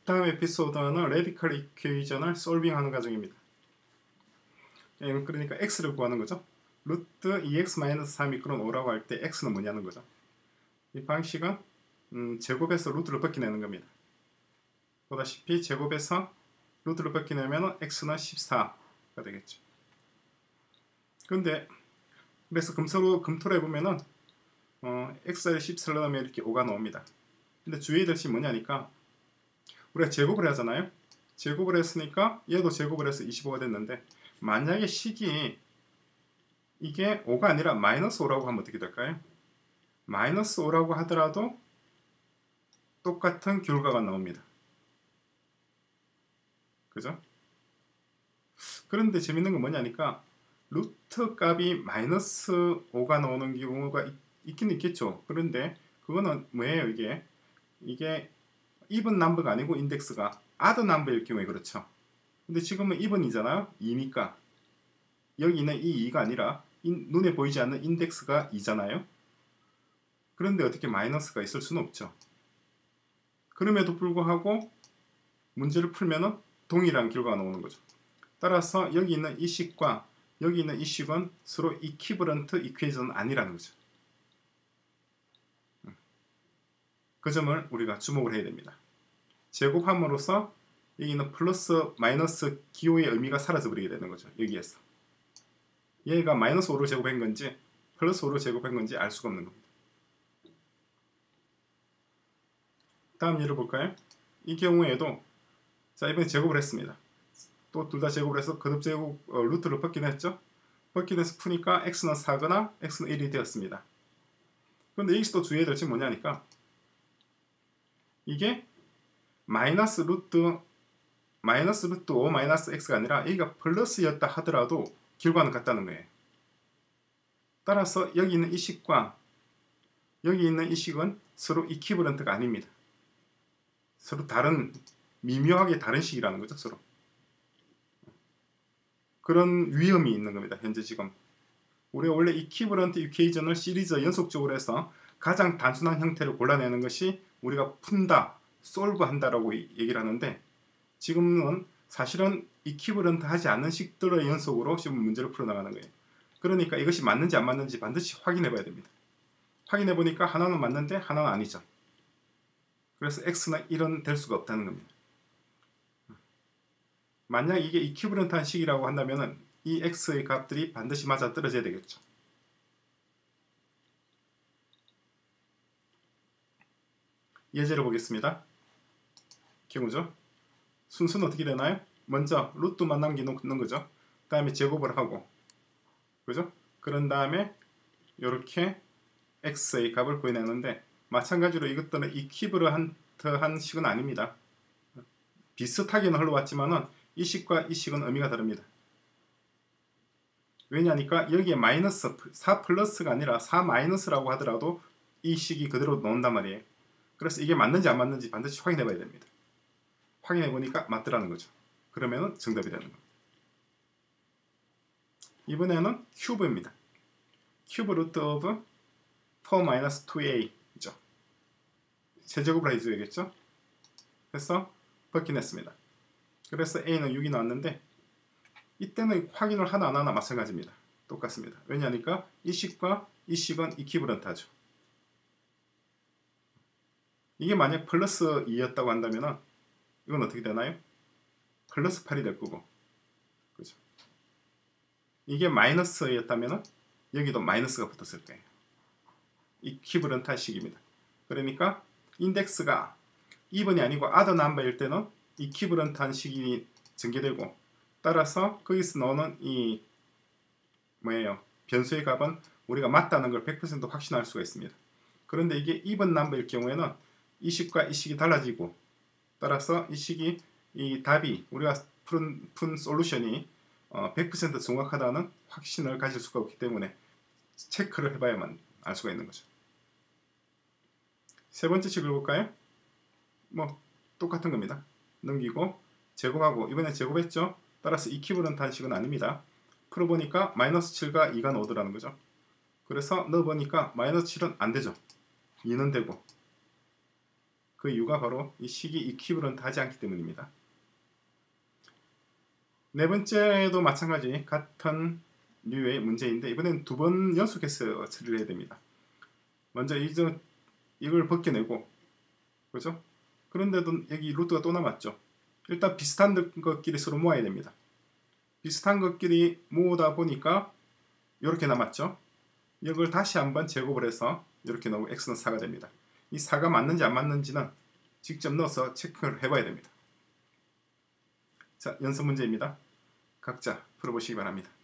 다음 에피소드는 레디컬 이퀘이션을 솔빙하는 과정입니다. 그러니까 x를 구하는 거죠. 루트 2x-3이 그런 5라고 할 때 x는 뭐냐는 거죠. 이 방식은 제곱에서 루트를 벗겨내는 겁니다. 보다시피 제곱에서 루트를 벗겨내면 x는 14가 되겠죠. 그런데 그래서 검토를 해보면은 x에 14를 넣으면 이렇게 5가 나옵니다. 근데 주의해야 될 것이 뭐냐니까 우리가 제곱을 하잖아요. 제곱을 했으니까 얘도 제곱을 해서 25가 됐는데 만약에 식이 이게 5가 아니라 마이너스 5라고 하면 어떻게 될까요? 마이너스 5라고 하더라도 똑같은 결과가 나옵니다. 그죠? 그런데 재밌는 건 뭐냐니까 루트 값이 마이너스 5가 나오는 경우가 있긴 있겠죠. 그런데 그거는 뭐예요? 이게 even 넘버가 아니고 인덱스가 odd 넘버일 경우에 그렇죠. 근데 지금은 even이잖아요. 2니까 여기 있는 이 2가 아니라 눈에 보이지 않는 인덱스가 2잖아요. 그런데 어떻게 마이너스가 있을 수는 없죠. 그럼에도 불구하고 문제를 풀면은 동일한 결과가 나오는 거죠. 따라서 여기 있는 이 식과 여기 있는 이 식은 서로 이퀴버런트 이퀘이션은 아니라는 거죠. 그 점을 우리가 주목을 해야 됩니다. 제곱함으로써 여기 있는 플러스 마이너스 기호의 의미가 사라져버리게 되는 거죠. 여기에서 얘가 마이너스 5로 제곱한 건지 플러스 5로 제곱한 건지 알 수가 없는 겁니다. 다음 예를 볼까요? 이 경우에도 자 이번에 제곱을 했습니다. 또 둘 다 제곱을 해서 거듭제곱 루트를 벗겨냈죠. 벗겨내서 푸니까 x는 4거나 x는 1이 되었습니다. 그런데 여기서 또 주의해야 될 점이 뭐냐니까 이게 마이너스 루트 5 마이너스 x가 아니라 여기가 플러스였다 하더라도 결과는 같다는 거예요. 따라서 여기 있는 이 식과 여기 있는 이 식은 서로 이퀴버런트가 아닙니다. 서로 다른 미묘하게 다른 식이라는 거죠. 서로 그런 위험이 있는 겁니다. 현재 지금 우리가 원래 이퀴버런트 이퀘이션을 시리즈 연속적으로 해서 가장 단순한 형태를 골라내는 것이 우리가 푼다, 솔브한다라고 얘기를 하는데 지금은 사실은 이퀴버런트 하지 않는 식들의 연속으로 지금 문제를 풀어나가는 거예요. 그러니까 이것이 맞는지 안 맞는지 반드시 확인해 봐야 됩니다. 확인해 보니까 하나는 맞는데 하나는 아니죠. 그래서 x는 1은 될 수가 없다는 겁니다. 만약 이게 이퀴버런트한 식이라고 한다면 이 x의 값들이 반드시 맞아 떨어져야 되겠죠. 예제를 보겠습니다. 경우죠. 순서는 어떻게 되나요? 먼저 루트만 남겨놓는 거죠. 그 다음에 제곱을 하고 그죠? 그런 다음에 이렇게 x의 값을 구해내는데 마찬가지로 이것들은 이퀴버런트한 식은 아닙니다. 비슷하게는 흘러왔지만은 이 식과 이 식은 의미가 다릅니다. 왜냐니까 여기에 마이너스 4 플러스가 아니라 4 마이너스라고 하더라도 이 식이 그대로 나온단 말이에요. 그래서 이게 맞는지 안 맞는지 반드시 확인해 봐야 됩니다. 확인해 보니까 맞더라는 거죠. 그러면은 정답이 되는 겁니다. 이번에는 큐브입니다. 큐브 루트 오브 4-2a죠. 세제곱을 해줘야겠죠. 그래서 벗겨냈습니다. 그래서 a는 6이 나왔는데 이때는 확인을 하나 안 하나 마찬가지입니다. 똑같습니다. 왜냐니까 이 식과 이 식은 이퀴버런트하죠. 이게 만약 플러스 2였다고 한다면 이건 어떻게 되나요? 플러스 8이 될 거고 그죠? 이게 마이너스였다면 여기도 마이너스가 붙었을 거예요. 이퀴버런트한 식입니다. 그러니까 인덱스가 even이 아니고 odd number일 때는 이퀴버런트한 식이 전개되고 따라서 거기서 나오는 이 뭐예요? 변수의 값은 우리가 맞다는 걸 100% 확신할 수가 있습니다. 그런데 이게 even number일 경우에는 이 식과 이 식이 달라지고 따라서 이 식이 이 답이 우리가 푼 솔루션이 100% 정확하다는 확신을 가질 수가 없기 때문에 체크를 해봐야만 알 수가 있는 거죠. 세 번째 식을 볼까요? 뭐 똑같은 겁니다. 넘기고 제곱하고 이번에 제곱했죠. 따라서 이퀴버런트한 식은 아닙니다. 풀어보니까 마이너스 7과 2가 나오더라는 거죠. 그래서 넣어보니까 마이너스 7은 안 되죠. 2는 되고 그 이유가 바로 이 식이 이퀴버런트하지 않기 때문입니다. 네 번째도 마찬가지 같은 류의 문제인데 이번엔 두 번 연속해서 처리를 해야 됩니다. 먼저 이걸 벗겨내고, 그죠? 그런데도 여기 루트가 또 남았죠. 일단 비슷한 것끼리 서로 모아야 됩니다. 비슷한 것끼리 모으다 보니까 이렇게 남았죠. 이걸 다시 한번 제곱을 해서 이렇게 넣으면 x는 4가 됩니다. 이 4가 맞는지 안 맞는지는 직접 넣어서 체크를 해봐야 됩니다. 자, 연습 문제입니다. 각자 풀어보시기 바랍니다.